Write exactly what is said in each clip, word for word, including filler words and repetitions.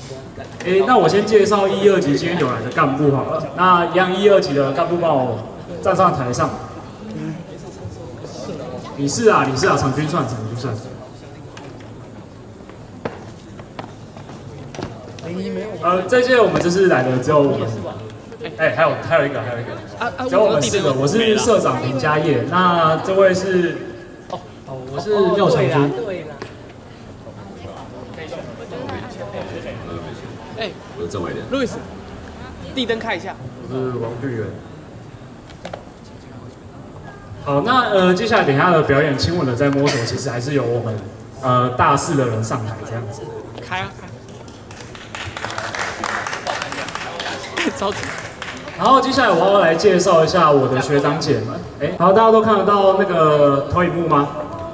诶，那我先介绍一二级今天有来的干部好了。那一样一二级的干部帮我站上台上。理事啊，理事啊，场均算，场均算。呃，这届我们这次来的只有我们。哎、欸，还有还有一个，还有一个。啊啊！只有我们四个，我是社长林家业。那这位是。哦哦，我是廖长军。 哎， 我是郑伟廉。 路易斯，地灯开一下。 我是王俊元。好，那呃，接下来等一下的表演，亲吻的在摸索，其实还是由我们呃大四的人上台这样子。 开啊！开！着急。 然后接下来我要来介绍一下我的学长姐们。哎，好，大家都看得到那个投影幕吗？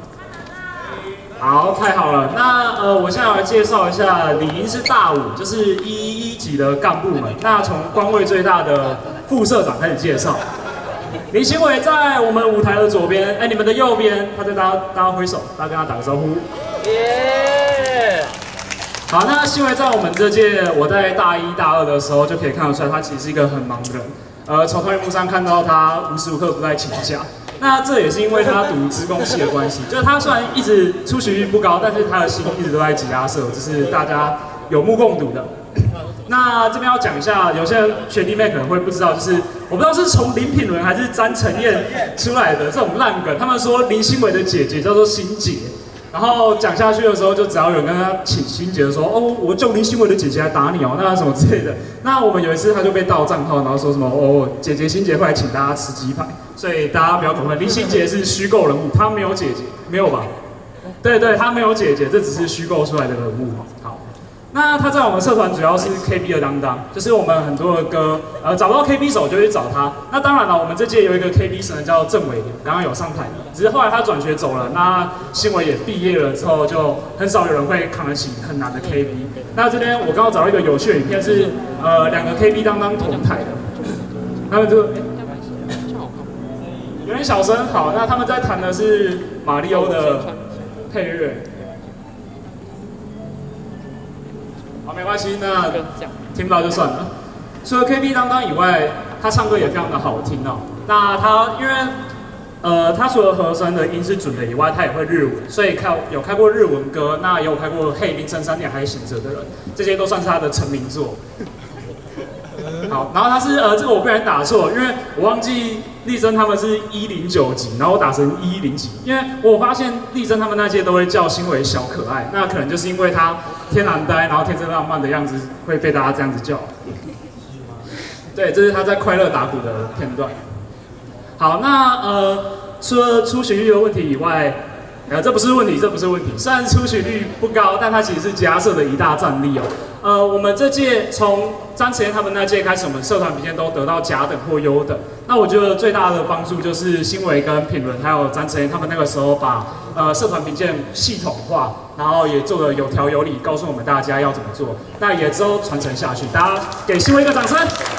好，太好了。那呃，我现在来介绍一下，理应是大五，就是一一级的干部们。那从官位最大的副社长开始介绍。林新伟在我们舞台的左边，哎，你们的右边，他在大家大家挥手，大家跟他打个招呼。耶！ Yeah! 好，那新伟在我们这届，我在大一大二的时候就可以看得出来，他其实是一个很忙的人。呃，从投影幕上看到他无时无刻不在请假。 那这也是因为他读资工系的关系，就是他虽然一直出席率不高，但是他的心一直都在吉他社，这是大家有目共睹的。那这边要讲一下，有些人学弟妹可能会不知道，就是我不知道是从林品伦还是詹承彦出来的这种烂梗，他们说林心伟的姐姐叫做心姐，然后讲下去的时候，就只要有人跟他请心姐说，哦，我叫林心伟的姐姐来打你哦，那什么之类的。那我们有一次他就被盗账号，然后说什么哦，姐姐心姐会来请大家吃鸡排。 所以大家不要搞混，林心杰是虚构人物，他没有姐姐，没有吧？对对，他没有姐姐，这只是虚构出来的人物。好，那他在我们社团主要是 K B 的担当，就是我们很多的歌，呃，找不到 K B 手就去找他。那当然了，我们这届有一个 K B 神叫郑伟，刚刚有上台，只是后来他转学走了。那新伟也毕业了之后，就很少有人会扛得起很难的 K B。那这边我刚刚找到一个有趣的影片，是呃两个 K B 担当同台的，他们就。 有点小声，好，那他们在弹的是马里欧的配乐。好，没关系，那听不到就算了。除了 K B 担当以外，他唱歌也非常的好听哦。那他因为呃，他除了和声的音是准的以外，他也会日文，所以开有开过日文歌，那也有开过《嘿，凌晨三点还醒着的人》，这些都算是他的成名作。 好，然后他是呃，这个我不然打错，因为我忘记丽珍他们是一零九级，然后我打成一零级，因为我发现丽珍他们那届都会叫新伟小可爱，那可能就是因为他天然呆，然后天真浪漫的样子会被大家这样子叫。对，这是他在快乐打鼓的片段。好，那呃，除了出席率的问题以外，呃，这不是问题，这不是问题。虽然出席率不高，但它其实是吉他社的一大战力哦。呃，我们这届从詹承彦他们那届开始，我们社团评鉴都得到甲等或优等。那我觉得最大的帮助就是新伟跟品伦还有詹承彦他们那个时候把呃社团评鉴系统化，然后也做得有条有理，告诉我们大家要怎么做。那也之后传承下去，大家给新伟一个掌声。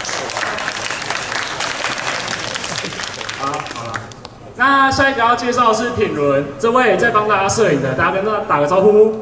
好，好了。 那下一个要介绍的是品伦，这位在帮大家摄影的，大家跟他打个招呼。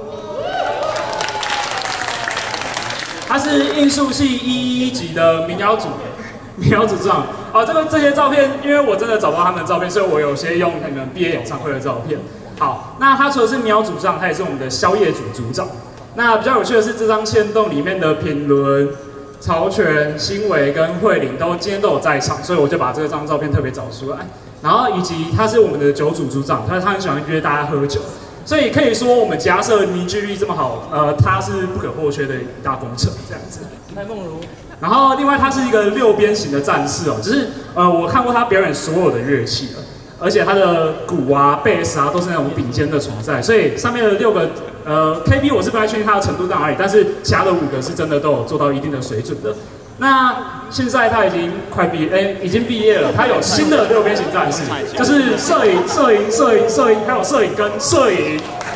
他是艺术系一一级的民谣组，民谣组长。哦，这个这些照片，因为我真的找不到他们的照片，所以我有些用你们毕业演唱会的照片。好，那他除了是民谣组长，他也是我们的宵夜组组长。那比较有趣的是，这张线动里面的品伦、曹全、新伟跟慧玲都今天都有在场，所以我就把这张照片特别找出来。 然后以及他是我们的酒组组长，他他很喜欢约大家喝酒，所以可以说我们吉他社凝聚力这么好，呃，他是不可或缺的一大工程这样子。 赖梦如。然后另外他是一个六边形的战士哦，就是呃我看过他表演所有的乐器了，而且他的鼓啊、贝斯啊都是那种顶尖的存在，所以上面的六个呃 K B 我是不太确定他的程度到哪里，但是其他的五个是真的都有做到一定的水准的。 那现在他已经快毕，哎、欸，已经毕业了。他有新的六边形战士，就是摄影、摄影、摄影、摄影，还有摄影跟摄影。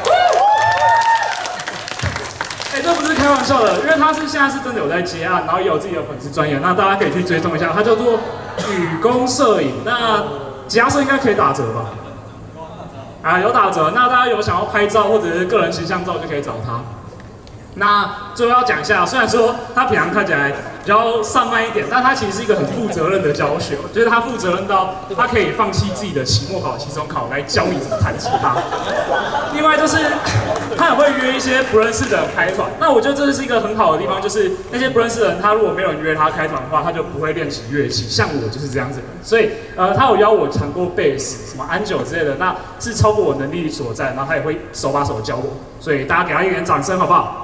哎、欸，这不是开玩笑的，因为他是现在是真的有在接案，然后也有自己的粉丝专业，那大家可以去追踪一下。他叫做雨宫摄影，那吉他社应该可以打折吧？啊，有打折。那大家有想要拍照或者是个人形象照，就可以找他。 那最后要讲一下，虽然说他平常看起来比较上慢一点，但他其实是一个很负责任的教学，就是他负责任到他可以放弃自己的期末考、期中考来教你怎么弹吉他。另外就是他也会约一些不认识的人开团，那我觉得这是一个很好的地方，就是那些不认识的人，他如果没有人约他开团的话，他就不会练习乐器。像我就是这样子的人，所以呃，他有邀我弹过贝斯、什么安九之类的，那是超过我能力所在，然后他也会手把手教我，所以大家给他一点掌声好不好？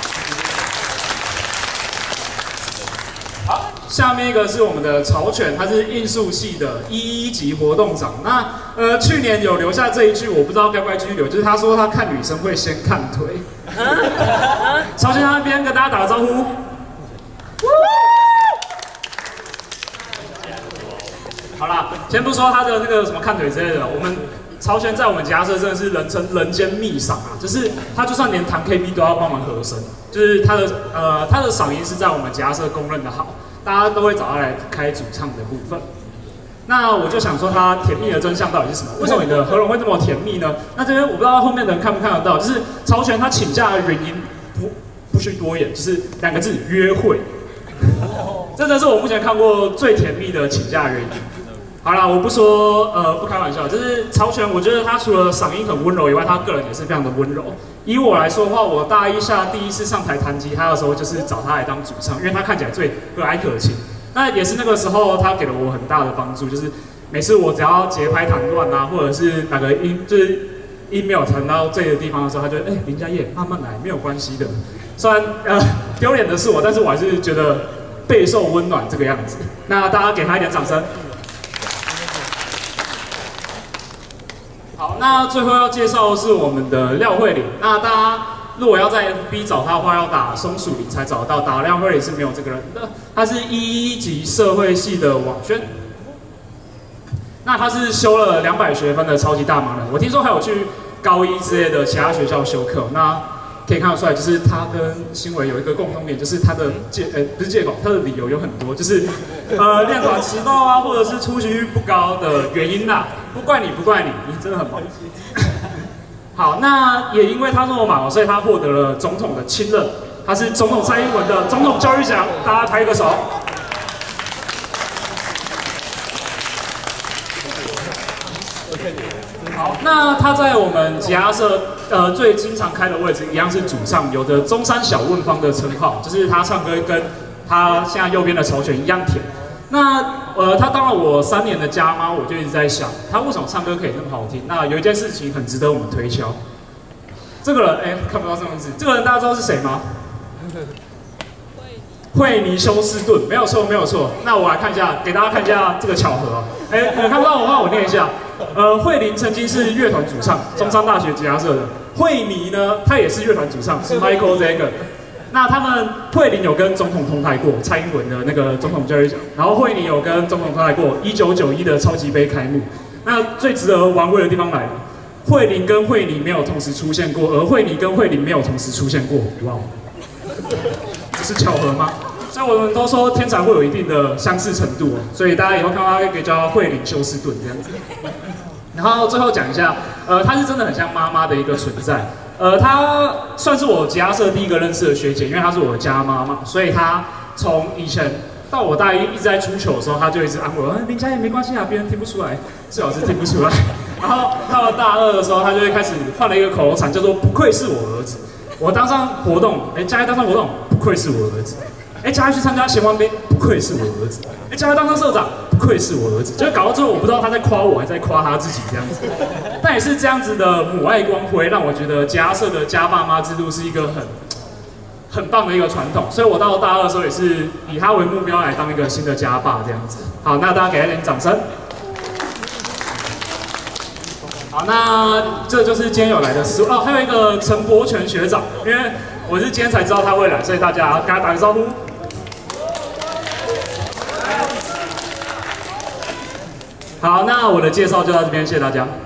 下面一个是我们的曹犬，他是应数系的一一级活动长。那呃，去年有留下这一句，我不知道该不该继续留，就是他说他看女生会先看腿。曹犬他那边跟大家打个招呼。好啦，先不说他的那个什么看腿之类的，我们曹犬在我们吉他社真的是人称人间秘赏啊，就是他就算连弹 K B 都要帮忙和声，就是他的呃他的嗓音是在我们吉他社公认的好。大家都会找他来开主唱的部分。那我就想说，他甜蜜的真相到底是什么？为什么你的喉咙会这么甜蜜呢？那这边我不知道后面的人看不看得到，就是曹犬他请假的原因不不需多言，就是两个字：约会。真的是我目前看过最甜蜜的请假原因。好啦，我不说，呃，不开玩笑，就是曹犬，我觉得他除了嗓音很温柔以外，他个人也是非常的温柔。以我来说的话，我大一下第一次上台弹吉他的时候，就是找他来当主唱，因为他看起来最和蔼可亲。那也是那个时候，他给了我很大的帮助，就是每次我只要节拍弹乱啊，或者是哪个音就是音没有弹到对的地方的时候，他就哎、欸、林家业慢慢来，没有关系的。虽然呃丢脸的是我，但是我还是觉得备受温暖这个样子。那大家给他一点掌声。好，那最后要介绍的是我们的廖慧玲。那大家如果要在 F B 找她的话，要打松鼠林才找得到，打廖慧玲是没有这个人的。她是一一级社会系的网宣。那她是修了两百学分的超级大忙人，我听说还有去高一之类的其他学校修课。那可以看得出来，就是他跟新伟有一个共同点，就是他的借呃不是借口，他的理由有很多，就是呃练团迟到啊，或者是出席率不高的原因啦。不怪你，不怪你，你真的很忙。好，那也因为他这么忙，所以他获得了总统的亲任，他是总统蔡英文的总统教育奖，大家拍个手。好，那他在我们吉他社呃最经常开的位置一样是主唱，有着中山小问方的称号，就是他唱歌跟他现在右边的曹犬一样甜。那呃他当了我三年的家妈，我就一直在想，他为什么唱歌可以那么好听？那有一件事情很值得我们推敲。这个人哎、欸、看不到这样子，这个人大家知道是谁吗？惠尼休斯顿，没有错，没有错。那我来看一下，给大家看一下这个巧合。哎、欸，有看不到的话，我念一下。呃，慧玲曾经是乐团主唱，中山大学吉他社的。惠尼呢，他也是乐团主唱，是 Michael Zager。那他们慧玲有跟总统同台过蔡英文的那个总统教育奖，然后惠尼有跟总统同台过一九九一的超级杯开幕。那最值得玩味的地方来了，慧玲跟惠尼没有同时出现过，而惠尼跟慧玲没有同时出现过。哇，这是巧合吗？所以我们都说天才会有一定的相似程度，所以大家以后看到他可以叫他慧玲休斯顿这样子。然后最后讲一下，呃，她是真的很像妈妈的一个存在。呃，她算是我吉他社第一个认识的学姐，因为她是我的家妈嘛，所以她从以前到我大一一直在出糗的时候，她就一直安慰我，林佳也没关系啊，别人听不出来，最好是听不出来。然后到了大二的时候，她就会开始换了一个口头禅，叫做“不愧是我儿子”。我当上活动，哎，佳一当上活动，不愧是我儿子。哎，佳一去参加贤王杯，不愧是我儿子。哎，佳一当上社长，不愧是我儿子。就搞到最后，我不知道他在夸我，还在夸他自己这样子。但也是这样子的母爱光辉，让我觉得家社的家爸妈制度是一个很很棒的一个传统。所以我到大二的时候，也是以他为目标来当一个新的家爸这样子。好，那大家给他点掌声。好，那这就是今天有来的十哦，还有一个陈柏全学长，因为我是今天才知道他会来，所以大家跟他打个招呼。好，那我的介绍就到这边，谢谢大家。